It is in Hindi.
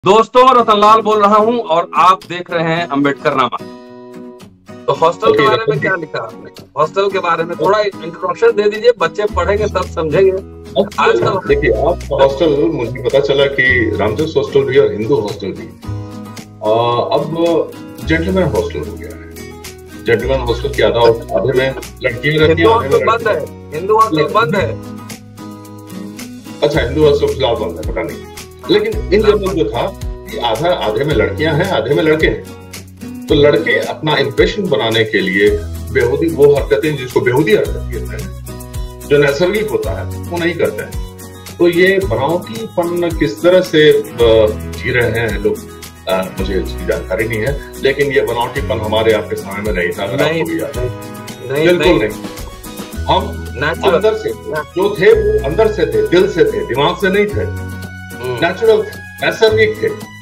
दोस्तों, रतनलाल बोल रहा हूं और आप देख रहे हैं अम्बेडकरनामा। तो हॉस्टल के बारे में क्या लिखा आपने? हॉस्टल के बारे में थोड़ा इंट्रोडक्शन दे दीजिए, बच्चे पढ़ेंगे तब समझेंगे। आजकल देखिए, आप हॉस्टल, मुझे पता चला कि रामजस हॉस्टल भी और हिंदू हॉस्टल भी अब जेंटलमैन हॉस्टल हो गया है। जेंटलमैन हॉस्टल की आधे में लड़कियां रहती हैं, आधे में बंद है। हिंदू हॉस्टल बंद है। अच्छा, हिंदू हॉस्टल फिलहाल बंद है, पता नहीं। लेकिन इन दिनों जो था कि आधे में लड़कियां हैं, आधे में लड़के हैं। तो लड़के अपना इंप्रेशन बनाने के लिए बेहूदी वो हरकतें, जिसको बेहूदी हरकत कहते हैं, जो नैसर्गिक होता है, वो नहीं करते हैं। तो ये बनावटीपन किस तरह से जी रहे हैं लोग, मुझे इसकी जानकारी नहीं है। लेकिन ये बनावटीपन हमारे आपके समय में नहीं था, अगर आपको भी याद है। बिल्कुल नहीं। हम अंदर से जो थे, वो अंदर से थे, दिल से थे, दिमाग से नहीं थे। नेचुरल थे, नैसर्गिक थे।